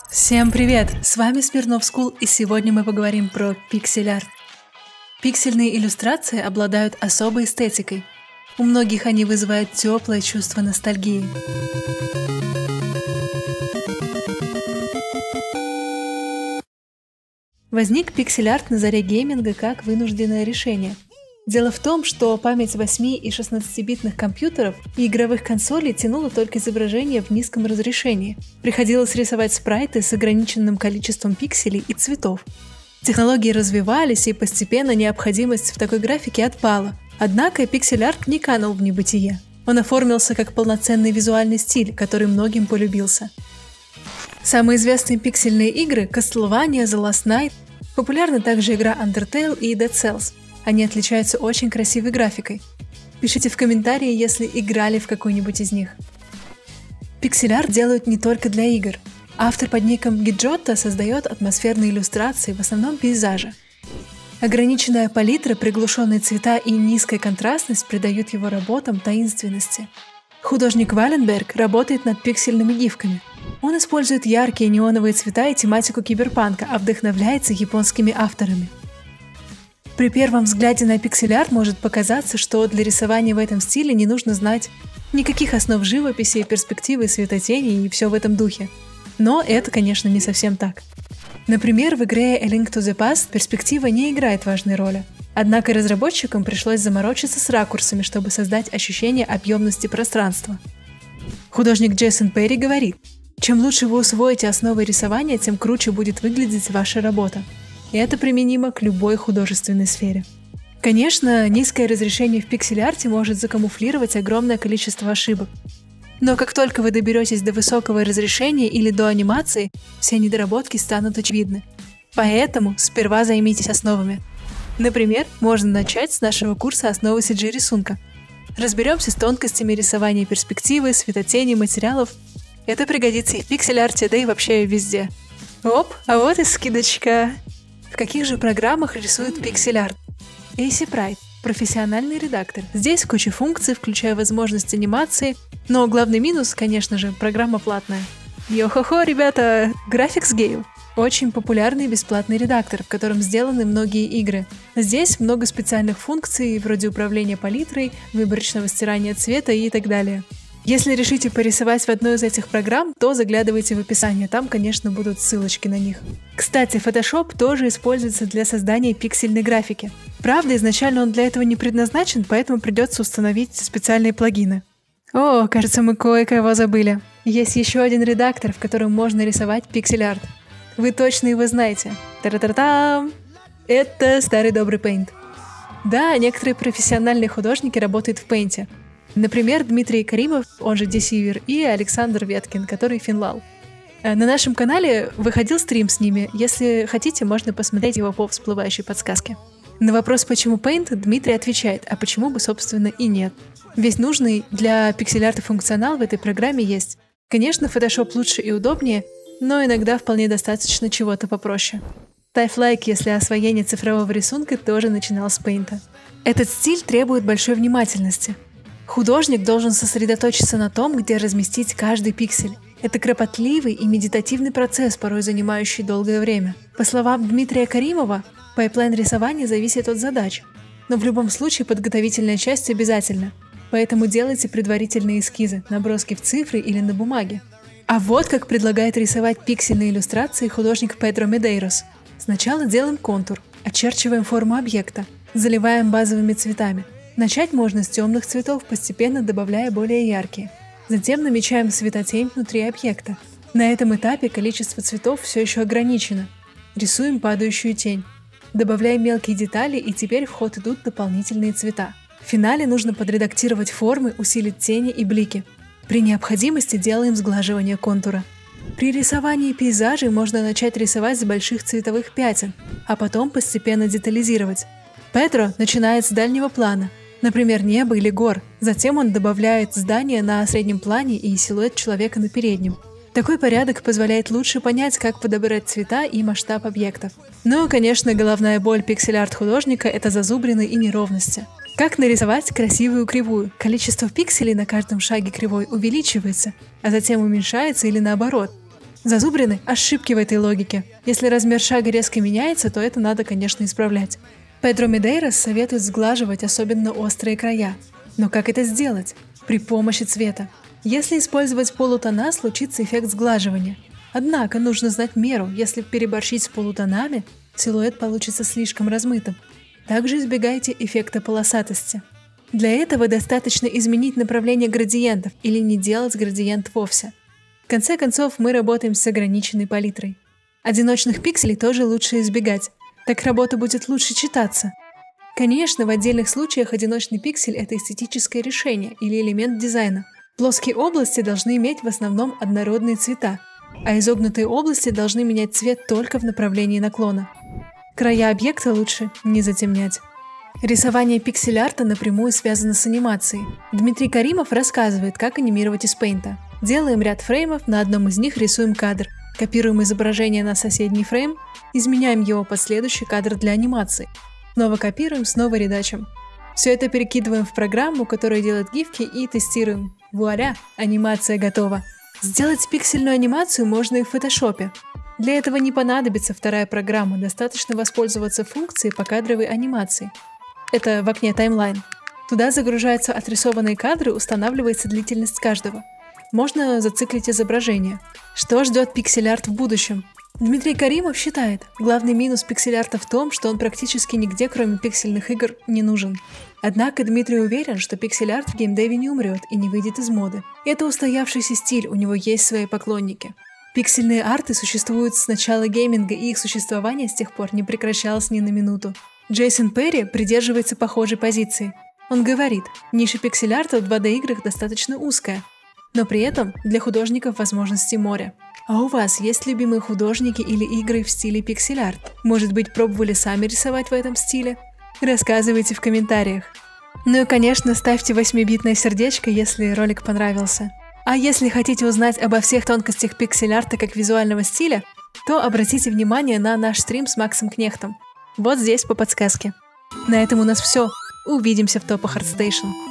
Всем привет! С вами Смирнов School, и сегодня мы поговорим про пиксель-арт. Пиксельные иллюстрации обладают особой эстетикой. У многих они вызывают теплое чувство ностальгии. Возник пиксель-арт на заре гейминга как вынужденное решение. Дело в том, что память 8 и 16-битных компьютеров и игровых консолей тянула только изображения в низком разрешении. Приходилось рисовать спрайты с ограниченным количеством пикселей и цветов. Технологии развивались, и постепенно необходимость в такой графике отпала. Однако пиксель-арт не канул в небытие. Он оформился как полноценный визуальный стиль, который многим полюбился. Самые известные пиксельные игры — Castlevania, The Last Night, популярна также игра Undertale и Dead Cells. Они отличаются очень красивой графикой. Пишите в комментарии, если играли в какую-нибудь из них. Пиксель-арт делают не только для игр. Автор под ником Гиджотто создает атмосферные иллюстрации, в основном пейзажи. Ограниченная палитра, приглушенные цвета и низкая контрастность придают его работам таинственности. Художник Валенберг работает над пиксельными гифками. Он использует яркие неоновые цвета и тематику киберпанка, а вдохновляется японскими авторами. При первом взгляде на пиксель-арт может показаться, что для рисования в этом стиле не нужно знать никаких основ живописи, перспективы, светотени и все в этом духе. Но это, конечно, не совсем так. Например, в игре A Link to the Past перспектива не играет важной роли. Однако разработчикам пришлось заморочиться с ракурсами, чтобы создать ощущение объемности пространства. Художник Джейсон Перри говорит: чем лучше вы усвоите основы рисования, тем круче будет выглядеть ваша работа. И это применимо к любой художественной сфере. Конечно, низкое разрешение в пиксель-арте может закамуфлировать огромное количество ошибок. Но как только вы доберетесь до высокого разрешения или до анимации, все недоработки станут очевидны. Поэтому сперва займитесь основами. Например, можно начать с нашего курса «Основы CG-рисунка». Разберемся с тонкостями рисования перспективы, светотени, материалов. Это пригодится и в пиксель-арте, да и вообще везде. Оп, а вот и скидочка! В каких же программах рисуют пиксель-арт? ACPrite – профессиональный редактор. Здесь куча функций, включая возможность анимации, но главный минус, конечно же, программа платная. Йо-хо-хо, ребята! GraphicsGale – очень популярный бесплатный редактор, в котором сделаны многие игры. Здесь много специальных функций, вроде управления палитрой, выборочного стирания цвета и так далее. Если решите порисовать в одной из этих программ, то заглядывайте в описание, там, конечно, будут ссылочки на них. Кстати, Photoshop тоже используется для создания пиксельной графики. Правда, изначально он для этого не предназначен, поэтому придется установить специальные плагины. О, кажется, мы кое-кого забыли. Есть еще один редактор, в котором можно рисовать пиксель-арт. Вы точно его знаете. Та-та-та-там! Это старый добрый Paint. Да, некоторые профессиональные художники работают в Paint. Например, Дмитрий Каримов, он же Десивер, и Александр Веткин, который Финлал. На нашем канале выходил стрим с ними. Если хотите, можно посмотреть его по всплывающей подсказке. На вопрос, почему Paint, Дмитрий отвечает, а почему бы, собственно, и нет. Весь нужный для пиксель-арта функционал в этой программе есть. Конечно, Photoshop лучше и удобнее, но иногда вполне достаточно чего-то попроще. Ставь лайк, если освоение цифрового рисунка тоже начинал с Paint. Этот стиль требует большой внимательности. Художник должен сосредоточиться на том, где разместить каждый пиксель. Это кропотливый и медитативный процесс, порой занимающий долгое время. По словам Дмитрия Каримова, пайплайн рисования зависит от задач. Но в любом случае подготовительная часть обязательна. Поэтому делайте предварительные эскизы, наброски в цифры или на бумаге. А вот как предлагает рисовать пиксельные иллюстрации художник Педро Медейрос. Сначала делаем контур, очерчиваем форму объекта, заливаем базовыми цветами. Начать можно с темных цветов, постепенно добавляя более яркие. Затем намечаем светотень внутри объекта. На этом этапе количество цветов все еще ограничено. Рисуем падающую тень. Добавляем мелкие детали, и теперь в ход идут дополнительные цвета. В финале нужно подредактировать формы, усилить тени и блики. При необходимости делаем сглаживание контура. При рисовании пейзажей можно начать рисовать с больших цветовых пятен, а потом постепенно детализировать. Педро начинает с дальнего плана, например, небо или гор. Затем он добавляет здание на среднем плане и силуэт человека на переднем. Такой порядок позволяет лучше понять, как подобрать цвета и масштаб объектов. Ну и, конечно, головная боль пиксель-арт художника – это зазубрины и неровности. Как нарисовать красивую кривую? Количество пикселей на каждом шаге кривой увеличивается, а затем уменьшается или наоборот. Зазубрены ошибки в этой логике. Если размер шага резко меняется, то это надо, конечно, исправлять. Педро Медейрос советует сглаживать особенно острые края. Но как это сделать? При помощи цвета. Если использовать полутона, случится эффект сглаживания. Однако нужно знать меру. Если переборщить с полутонами, силуэт получится слишком размытым. Также избегайте эффекта полосатости. Для этого достаточно изменить направление градиентов или не делать градиент вовсе. В конце концов, мы работаем с ограниченной палитрой. Одиночных пикселей тоже лучше избегать. Так работа будет лучше читаться. Конечно, в отдельных случаях одиночный пиксель – это эстетическое решение или элемент дизайна. Плоские области должны иметь в основном однородные цвета, а изогнутые области должны менять цвет только в направлении наклона. Края объекта лучше не затемнять. Рисование пиксель-арта напрямую связано с анимацией. Дмитрий Каримов рассказывает, как анимировать из Paint. Делаем ряд фреймов, на одном из них рисуем кадр, копируем изображение на соседний фрейм, изменяем его под следующий кадр для анимации. Снова копируем, снова редачим. Все это перекидываем в программу, которая делает гифки, и тестируем. Вуаля! Анимация готова! Сделать пиксельную анимацию можно и в фотошопе. Для этого не понадобится вторая программа, достаточно воспользоваться функцией покадровой анимации. Это в окне таймлайн. Туда загружаются отрисованные кадры, устанавливается длительность каждого. Можно зациклить изображение. Что ждет пиксель-арт в будущем? Дмитрий Каримов считает, главный минус пиксель-арта в том, что он практически нигде, кроме пиксельных игр, не нужен. Однако Дмитрий уверен, что пиксель-арт в геймдеве не умрет и не выйдет из моды. Это устоявшийся стиль, у него есть свои поклонники. Пиксельные арты существуют с начала гейминга, и их существование с тех пор не прекращалось ни на минуту. Джейсон Перри придерживается похожей позиции. Он говорит, ниша пиксель-арта в 2D-играх достаточно узкая, но при этом для художников возможностей море. А у вас есть любимые художники или игры в стиле пиксель-арт? Может быть, пробовали сами рисовать в этом стиле? Рассказывайте в комментариях. Ну и, конечно, ставьте 8-битное сердечко, если ролик понравился. А если хотите узнать обо всех тонкостях пиксель-арта как визуального стиля, то обратите внимание на наш стрим с Максом Кнехтом. Вот здесь по подсказке. На этом у нас все. Увидимся в топах ArtStation.